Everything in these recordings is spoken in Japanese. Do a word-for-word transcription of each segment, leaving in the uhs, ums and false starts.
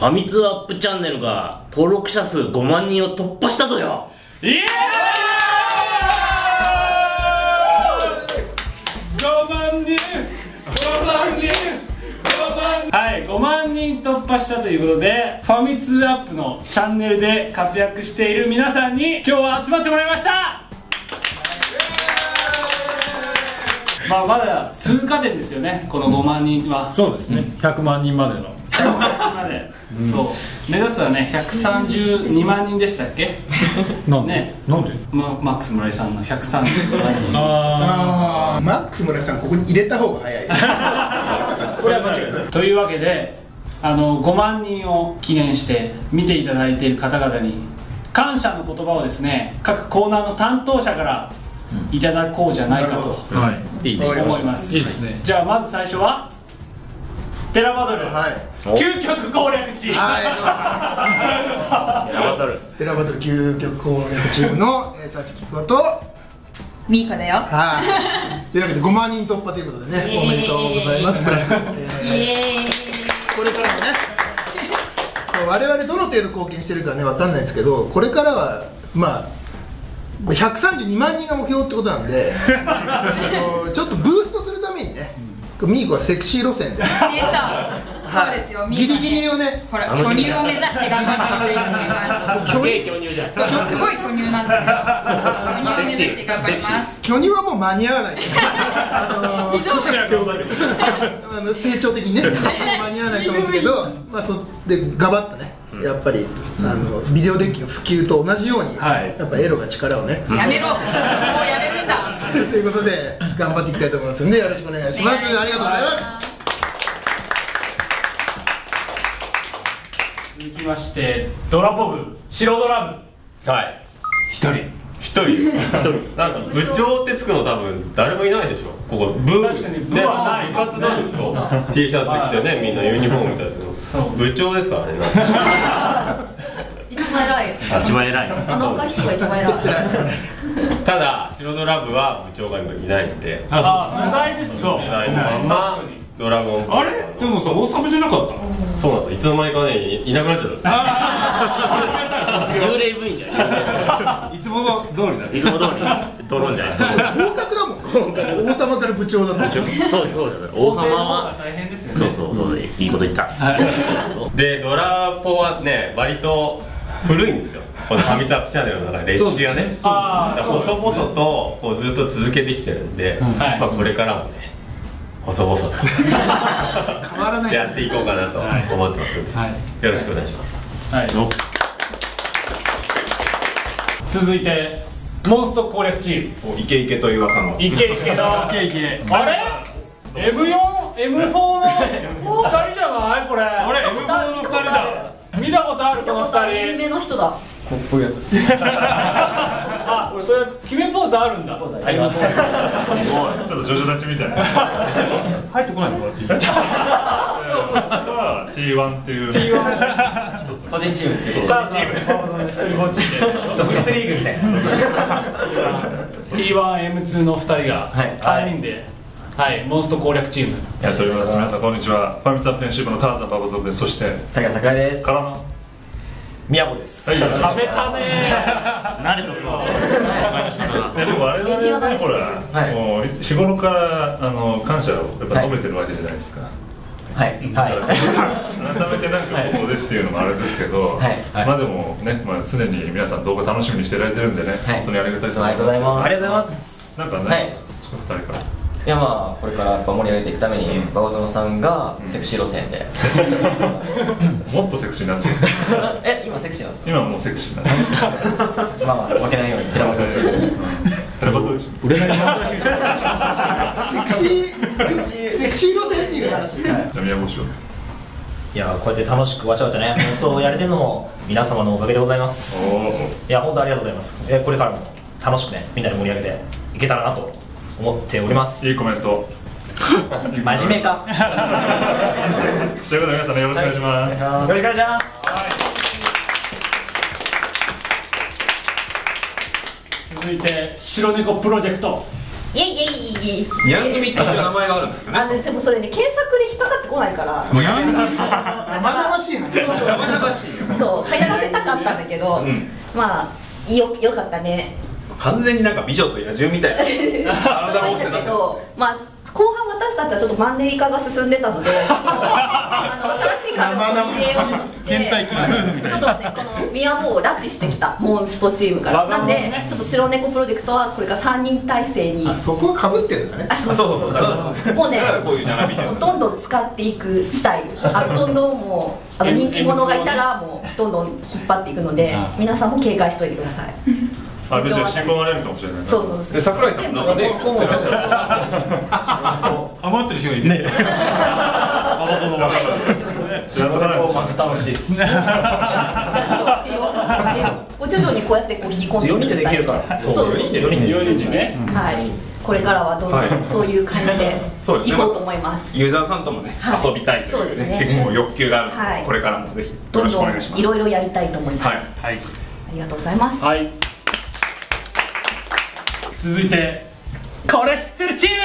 ファミ通アップチャンネルが登録者数ごまんにんを突破したぞよ。 イエーイごまんにんごまんにんごまんにんはい、ごまんにん突破したということで、ファミ通アップのチャンネルで活躍している皆さんに今日は集まってもらいました。まあまだ通過点ですよね、このごまんにんは。 そうですね、ひゃくまんにんまでのひゃくまんにんまで、うん、そう目指すはねひゃくさんじゅうにまんにんでしたっけなんで、 ね、 なんで、 ま、マックス村井さんのひゃくさんじゅうにまんにんああマックス村井さんここに入れた方が早いこれは間違いないというわけで、あのごまんにんを記念して見ていただいている方々に感謝の言葉をですね、各コーナーの担当者からいただこうじゃないかと、うん、はい、思います。いいですね。じゃあまず最初はテラバトル、はい、究極攻略チーム、はい、テラバトルテラバトル究極攻略チームのサーチキッコとミーコだよ。 はい、というわけでごまんにん突破ということでね、おめでとうございます。プラス、えー、これからもね我々どの程度貢献してるかね分かんないですけど、これからはまあひゃくさんじゅうにまんにんが目標ってことなんでちょっとブーストするためにね、ミーコはセクシー路線で出たそうですよ、 ギリギリをね、 ほら巨乳を目指して頑張っていきたいと思います。 すげえ巨乳じゃん。 そうすごい巨乳なんですよ。巨乳を目指して頑張ります。 巨乳はもう間に合わないあの成長的にね間に合わないと思うんですけど、まあそでガバッとねやっぱりあのビデオデッキの普及と同じように、やっぱエロが力をねやめろもうやめるんだということで頑張っていきたいと思いますのでよろしくお願いします。ありがとうございます。 続きましてドラポ部白ドラ部、 はい一人一人一人なんか部長ってつくの多分誰もいないでしょ。ここ部確かに部はない部活なんですよ。 T シャツ着てね、みんなユニフォームみたいですけど部長ですからね。 一番偉い、 一番偉い、 あの若い人が一番偉いただ白ドラ部は部長が今いないんで、 あ、不在ですよ。 不在のまんまドラゴンあれでもさ、大阪じゃなかった？ そうなんですよ、いつの間にかね、いなくなっちゃったんですよ。 幽霊部員じゃない。 いつも通りだね。 いつも通りドローンじゃない。 合格だもん。王様から部長だと。 そうそうだね。王様は大変ですよね。 そうそうそう、いいこと言った。 でドラポはね割と古いんですよ。このファミツアップチャンネルの中で歴史がね、細々とこうずっと続けてきてるんで、まあこれからもね細々と変わらないやっていこうかなと思ってますので、はい、よろしくお願いします。 はい、続いてモンスト攻略チームイケイケという噂のイケイケだ。 イケイケあれ エムフォー エムフォー のふたりじゃないこれ。 あれ エムフォー のふたりだ。 見たことあるこのふたり。 有名な人だ。 こういうやつですあ、俺それ決めポーズあるんだ。あります。 ちょっとジョジョ立ちみたいな。入ってこないのかな ティーワン ティーワン っていう ティーワン 一つ個人チームですけど。 個人チーム。一人ぼっちで独立リーグみたいな。ティーワン エムツー のふたりがさんにんで、はい、モンスト攻略チーム。 いや、それでは皆さんこんにちは。ファミツアップ編集部のターザンババゾフです。そして竹谷桜井です。 からの宮本です。 食べたねー。慣れとるわ。 でも我々はね、ほら、もう日頃からあの感謝をやっぱ述べてるわけじゃないですか。 はい。はい。 改めてなんかここでっていうのもあれですけど、まあでもね、まあ常に皆さん動画楽しみにしてられてるんでね、本当にありがたいです。 ありがとうございます。ありがとうございます。 なんかね、ちょっとふたりから。 いやまあこれからやっぱ盛り上げていくために馬場園さんがセクシー路線でもっとセクシーになっちゃうえ、今セクシーなんですか？ 今もうセクシーなんですまあまあ負けないようにテラバトルチームテラバトルチーム売れないセクシーセクシー路線っていう話。 じゃあ宮越をいやこうやって楽しくわちゃわちゃねモンストをやれてるのも皆様のおかげでございます。いや本当ありがとうございます。えこれからも楽しくねみんなで盛り上げていけたらなと思っております。 いいコメント真面目かということで皆さんよろしくお願いします。 よろしくお願いします。 続いて白猫プロジェクトイエイイエイイエイニャン組っていう名前があるんですかね。 あのでもそれね検索で引っかかってこないからニャン組生々しい話。 そうそう生々しいよ。 そう流行らせたかったんだけど、 うん、 まあよよかったね。 完全になんか美女と野獣みたいな体の大きさだけど、 まあ後半私たちはちょっとマンネリ化が進んでたのであの新しい風を入れようとしてちょっとねこの宮本を拉致してきたモンストチームからなんでちょっと白猫プロジェクトはこれからさんにん体制に。 あそこはかぶってるんだね。 あそうそうそうそうもうねどんどん使っていくスタイルあどんどんもうあの人気者がいたらもうどんどん引っ張っていくので皆さんも警戒しておいてください。 あれじゃあ吸い込まれるかもしれない。 そうそうそう。 で桜井さんもなんかね余ってる人がいるね。 それもまず楽しいです。 じゃあちょっと徐々にこうやってこう引き込んでよにんでできるから。 そうそうそう。 よにんでね。 はい。これからはどんどんそういう感じでいこうと思います。 ユーザーさんともね遊びたいというね結構欲求がある。これからもぜひよろしくお願いします。 いろいろやりたいと思います。 はい。 ありがとうございます。 はい。続いてこれ知ってるチーム。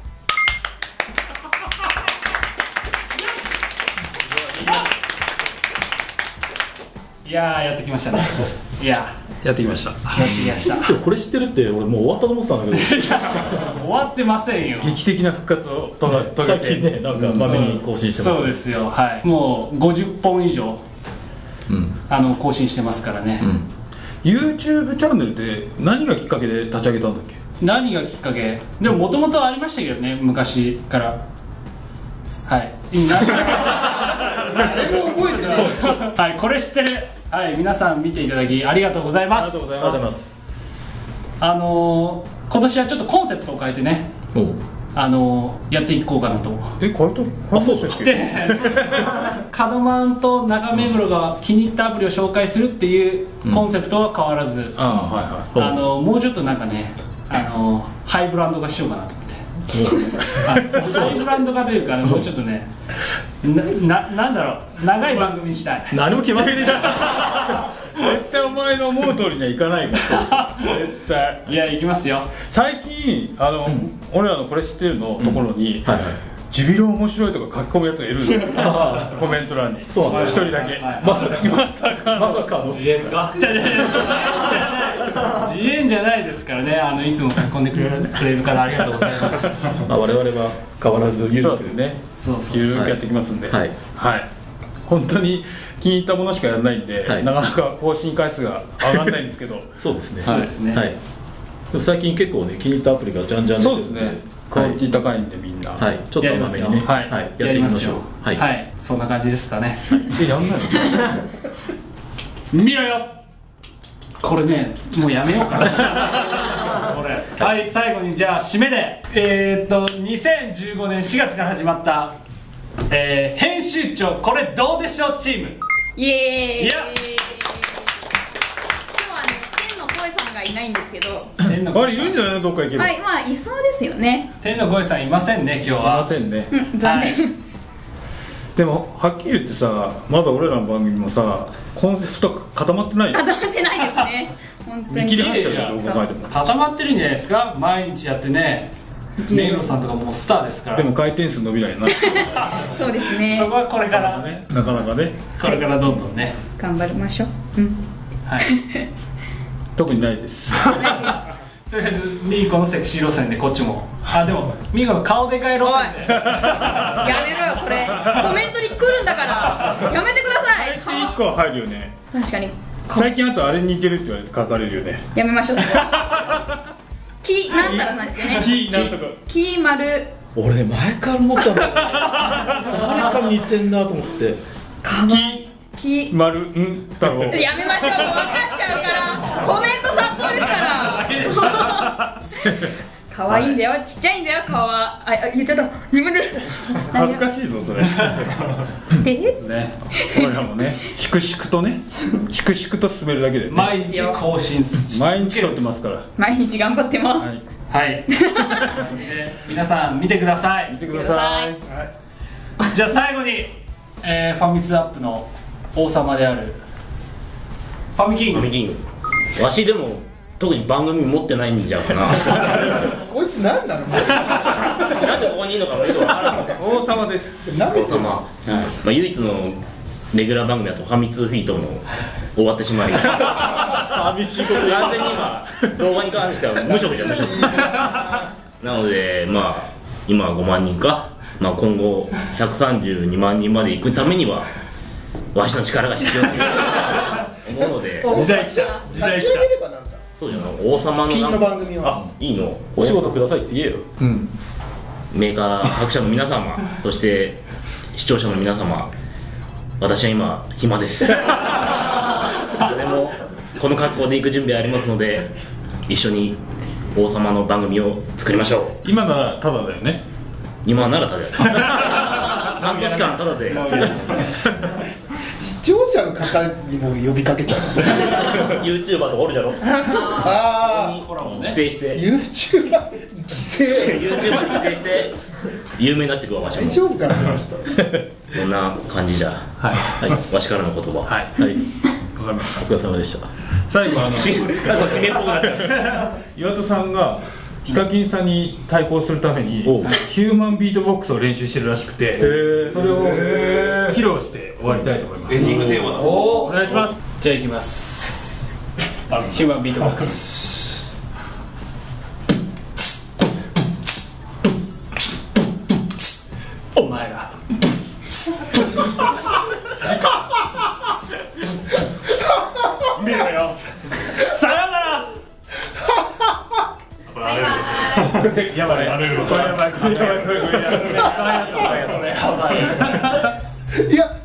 いやーやってきましたね。いややってきました。 やってきました。 これ知ってるって俺もう終わったと思ってたんだけど終わってませんよ。 劇的な復活を遂げて最近ねなんかまめに更新してます。 そうですよ。はい。もうごじゅっぽん以上、うん、あの更新してますからね。うん、 YouTube チャンネルで何がきっかけで立ち上げたんだっけ。 何がきっかけでももともとありましたけどね昔からはい誰も覚えてない。 はいこれ知ってる。はい皆さん見ていただきありがとうございます。 ありがとうございます。 あのー、今年はちょっとコンセプトを変えてねあのー、やっていこうかなと。 え変えたあそうでしたっけ。 角マンと中目黒が気に入ったアプリを紹介するっていうコンセプトは変わらず、うん、あ、はいはい、あのー、もうちょっとなんかねあのー、ハイブランド化しようかなと思って。ハイブランド化というか、ね、もうちょっとね な, な, なんだろう長い番組にしたい。 何も決まりだ絶対お前の思う通りにはいかないから絶対。 いや行きますよ。 最近あの、うん、俺らのこれ知ってるのところに、うんはいはい、ジビロ面白いとか書き込むやつがいるんですよコメント欄に。そうなんだ。一人だけ、はい、まさかまさかまさかの自演か。じゃじゃじゃ自演じゃないですからね。あのいつも書き込んでくれるくれるからありがとうございます。 まあ我々は変わらずゆるくね、 そうそうゆるくやってきますんで、はい、はい、本当に気に入ったものしかやらないんで、はい、なかなか更新回数が上がらないんですけどそうですね。そうですね。はい。 でも最近結構ね気に入ったアプリがじゃんじゃん出てるんで、そうですね。クオリティ高いんでみんな、はい、ちょっと甘めにね、はい、やっていきましょう。 はい、はい、そんな感じですかね。 え、やんないの？ 見ろよ。これね、もうやめようかな。これ、はい、最後にじゃあ締めで、えー、っとにせんじゅうごねんしがつから始まった、えー、編集長これどうでしょうチーム。 イエーイ。いや。いないんですけど。 あれいるんじゃないのどっか行けば。 はい、まあいそうですよね。 天の声さんいませんね今日は。 いませんね。 うん、残念。はい、 でもはっきり言ってさまだ俺らの番組もさコンセプト固まってないよ。 固まってないですね。本当に。 見切り発車でどう考えても。 固まってるんじゃないですか。毎日やってね。目黒さんとかもうスターですから。 でも回転数伸びないな。 そうですね。 そこはこれからね。 なかなかね。 これからどんどんね。 頑張りましょう。うん。はい。 特にないです。 とりあえずミーコのセクシー路線でこっちも。あでもミーコの顔でかい路線で。 やめろよそれ。コメントに来るんだからやめてください。 最近いっこは入るよね。 確かに。 最近あとあれに似てるって言われて書かれるよね。 やめましょうそれ。キなんたらなんですよね。 キなんとか。 キ丸。 俺ね前から思ってたんだよ。誰かに似てんなと思って。 かわいい。 き丸んだろう。 やめましょう分かっちゃうからコメント参考ですから可愛いんだよ、はい、ちっちゃいんだよ顔は。あ言っちゃった自分で恥ずかしいぞそれえね俺らもね粛々とね粛々と進めるだけで、ね、 毎日更新毎日撮ってますから毎日頑張ってます。はいはい、皆さん見てください。 見てください。 はい、じゃあ最後に、えー、ファミツアップの王様であるファミキング。 ファミキング。わしでも特に番組持ってないんじゃうかな。 こいつなんなのなんでここにいるのかもよくわからない。 王様です。 王様、はい、まあ、唯一のレギュラー番組だとファミ通フィートも終わってしまい寂しいこと。 完全に今動画に関しては無職じゃ無職なので、まあ今はごまんにんか、まあ、今後ひゃくさんじゅうにまんにんまで行くためにはわしの力が必要と思うので、 時代来た時代来た。 そうじゃない、王様の金の番組は、 あ、いいの、 お仕事くださいって言えよ。 うん。 メーカー各社の皆様、そして視聴者の皆様、私は今暇ですでもこの格好で行く準備ありますので、一緒に王様の番組を作りましょう。 今ならタダだよね。 今ならタダだよ半年間タダで視聴者の方にも呼びかけちゃいますね YouTuber とかおるじゃろ。 ああ、 規制して YouTuber 規制 YouTuber に規制して有名になってくわ、わしも大丈夫かな、この人そんな感じじゃ、はい、はい、わしからの言葉、はい、はい、わかりました。お疲れ様でした。 最後あの締めっぽくなっちゃう岩戸さんがヒカキンさんに対抗するためにヒューマンビートボックスを練習してるらしくて、それを披露して終わりたいと思います。 エンディングテーマだ。 お願いします。 じゃあいきます。ヒューマンビートボックス。お前ら見ろよ。さよなら。 バイバイ。 やばい、やばい、これやばい、これやばい、これやばい、これやばい、これやばい。 いや